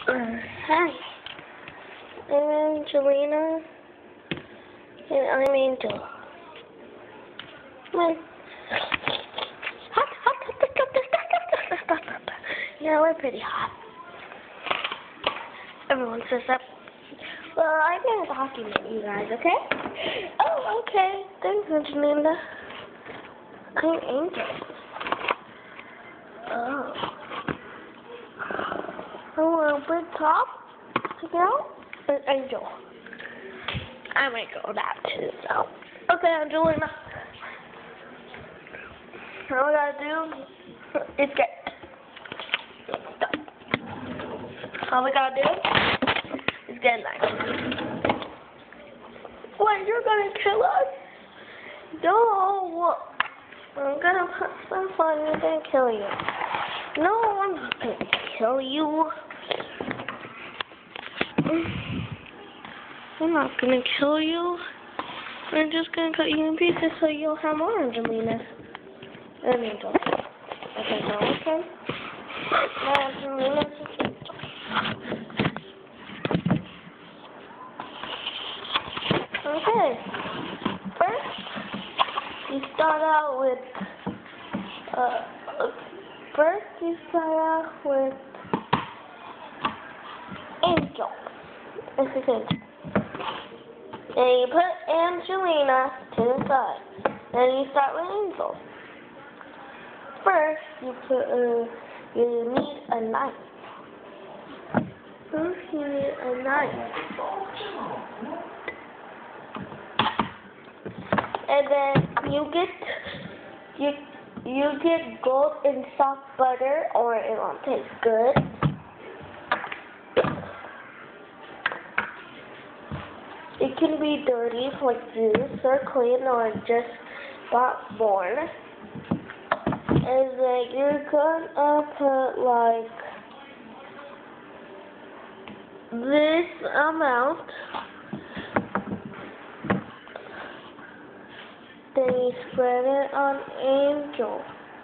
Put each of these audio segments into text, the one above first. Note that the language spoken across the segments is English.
Hi, I'm Angelina, and I'm Angel. Come on. Hot. Yeah, we're pretty hot. Everyone says that. Well, I'm gonna document you guys, okay? Oh, okay. Thanks, Angelina. I'm Angel. Oh. Oh, a big top? You know? An angel. I might go that too, so. Okay, Angelina. All we gotta do is get. All we gotta do is get nice. What, you're gonna kill us? No. I'm gonna put stuff on you and kill you. No, I'm not gonna kill you. I'm not gonna kill you. I'm just gonna cut you in pieces so you'll have more Angelina. And Angel. Okay, so okay. Now Angelina. Okay. First, you start out with Angel. This is Angel. And you put Angelina to the side. Then you start with Angel. First, you need a knife. First, you need a knife. And then you get gold and soft butter, or it won't taste good. It can be dirty, like juice, or clean, or just got born. And then you're gonna put like this amount. Then you spread it on Angel.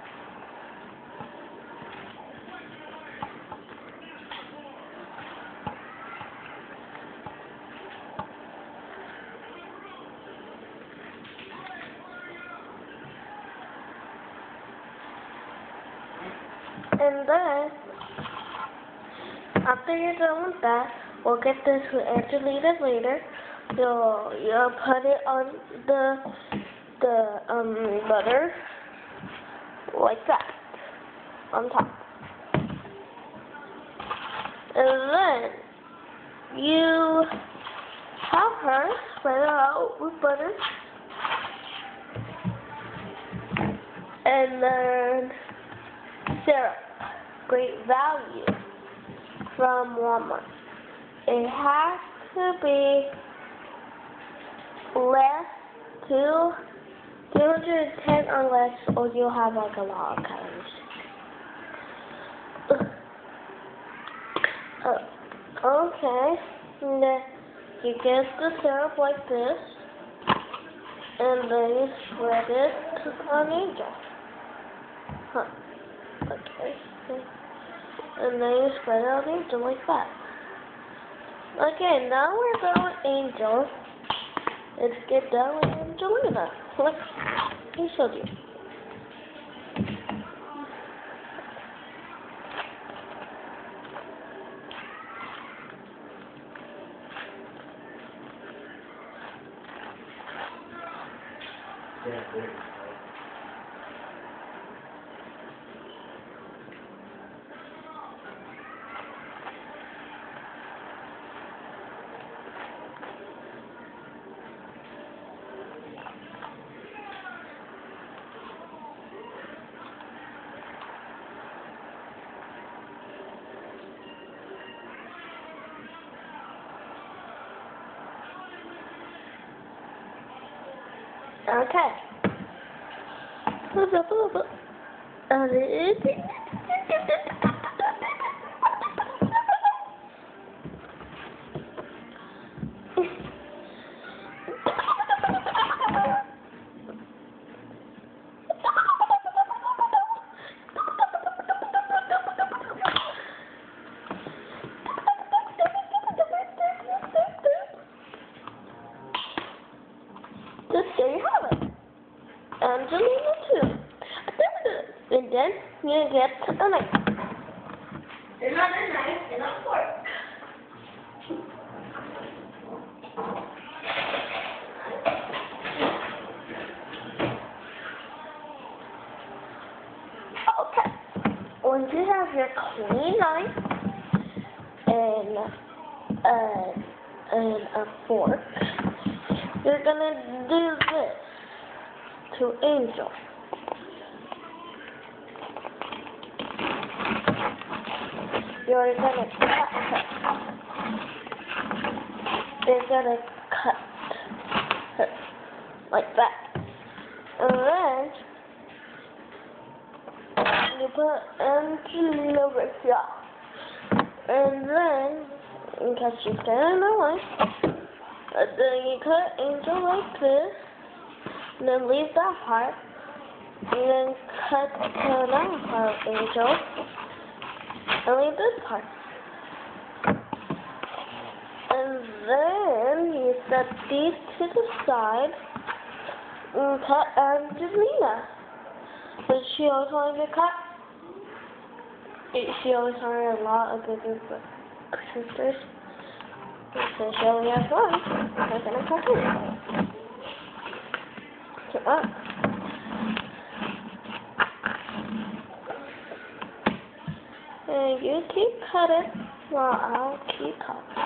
And then, after you're done with that, we'll get this with Angelina later. You'll put it on the butter like that on top. And then you have her spread it out with butter. And then syrup, great value from Walmart. It has to be less 210 or less, or you'll have like a lot of calories. Okay, and then you get the syrup like this, and then you spread it on Angel. Okay. And then you spread it on Angel like that. Okay, now we're done with Angel. Let's get done with Angelina. Look, I showed you. Okay. then you get a knife. Another knife and a fork. Okay. Once you have your clean knife and a fork, you're gonna do this to Angel. You're gonna cut her. You're gonna cut her like that. And then you put Angel over here. And then, because she's standing in the line, then you cut Angel like this. And then leave that part. And then cut another part of Angel. And leave this part. And then you set these to the side and cut Angelina. Does she always want to get cut? She always wanted a lot of bigger sisters. So she only has one. We're gonna cut her. Come on. And you keep cutting while I'll keep cutting.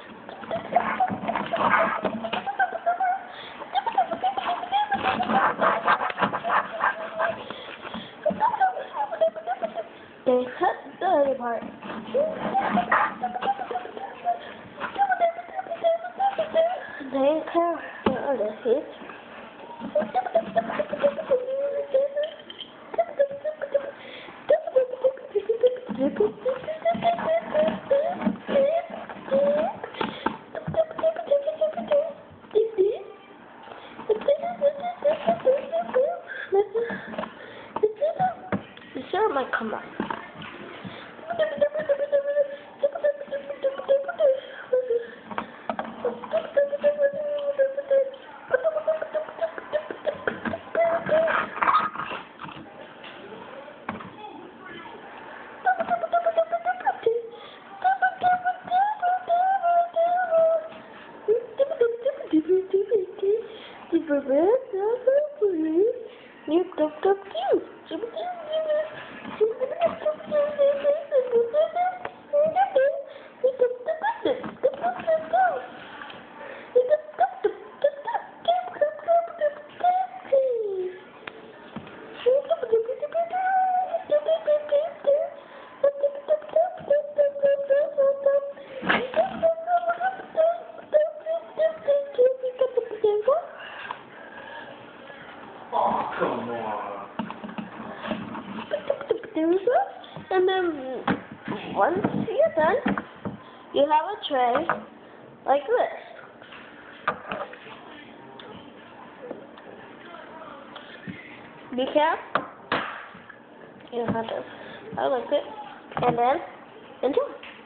Then cut the other part. Then cut the other piece. The syrup might come out. Oh, come on. And then once you're done, you have a tray like this. Be careful. You have to. I like it. And then enjoy.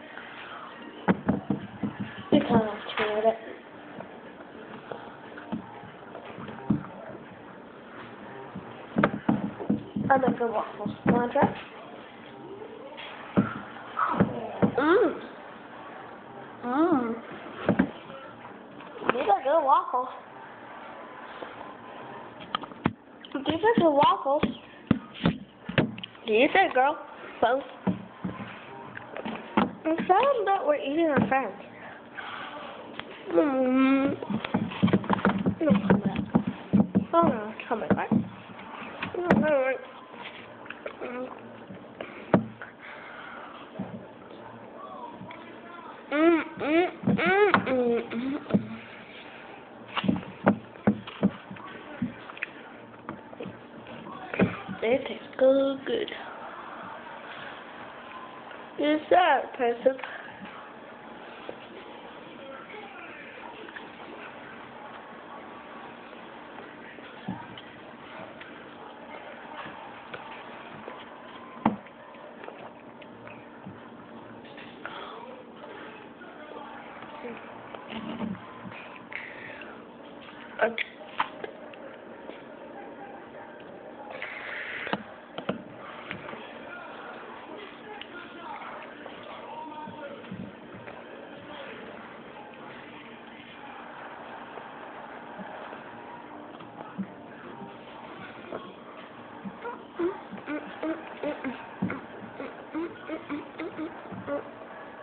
You kind of turn it. I make good waffles. Want to try? These are good waffles. These are good waffles. These are girl. Both. I'm sad that we're eating our friends. No, come back. Oh no, it's coming back. They taste so good. You're sad, person.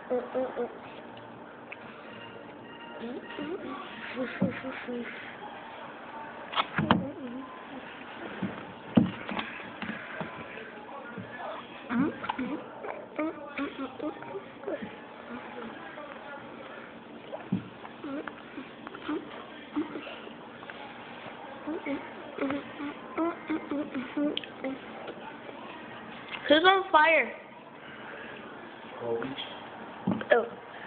Who's on fire? Oh.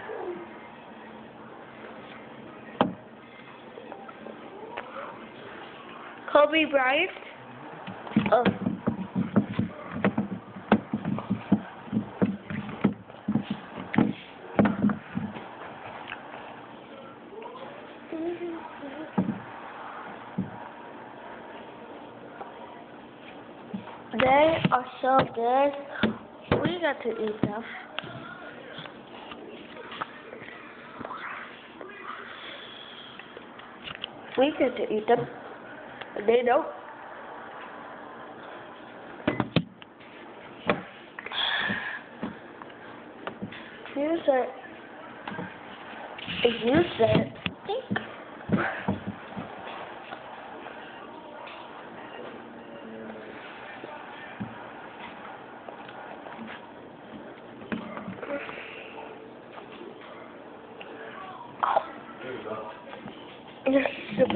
Kobe Bryant? Oh. They are so good. We got to eat them. We get to eat them. They don't. You said. You said. You're stupid.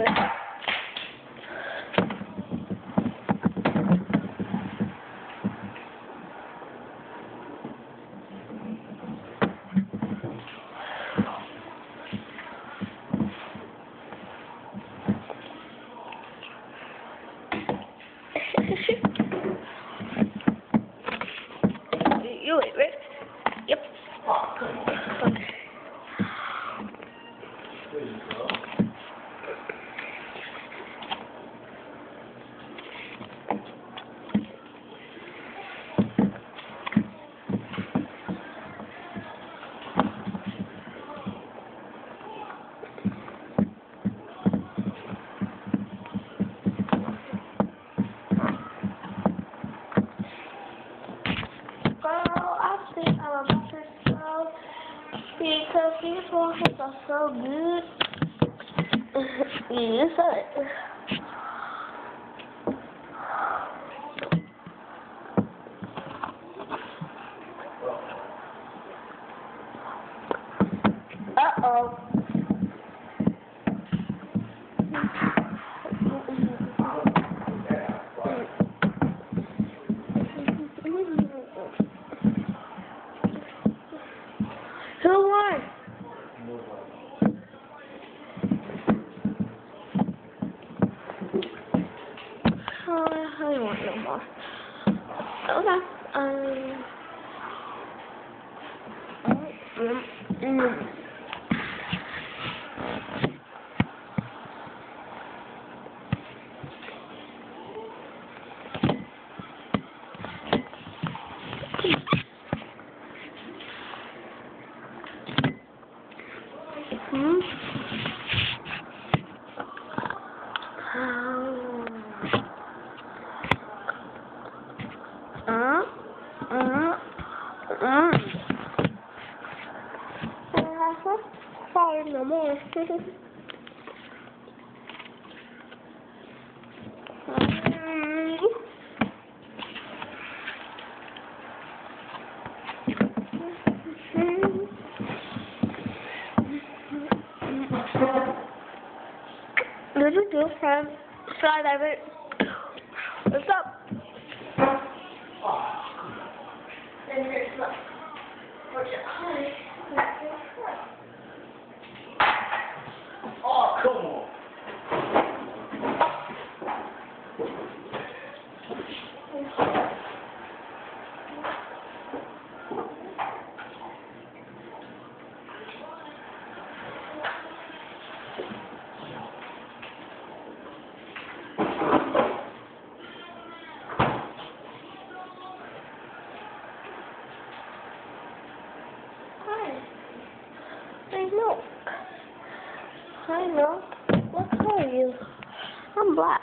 You wait, right? Yep. Okay. There you go. I think I'm about to sell because these waffles are so good. You said it. Uh-oh. Who won? I don't want no more. Okay. Sorry, no more. Did you do skydiving? What's up? Then here's the Oh, come on. I know. What color are you? I'm black.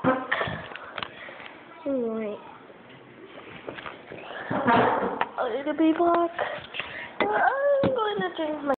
I'm white. Oh, you to be black? I'm going to change my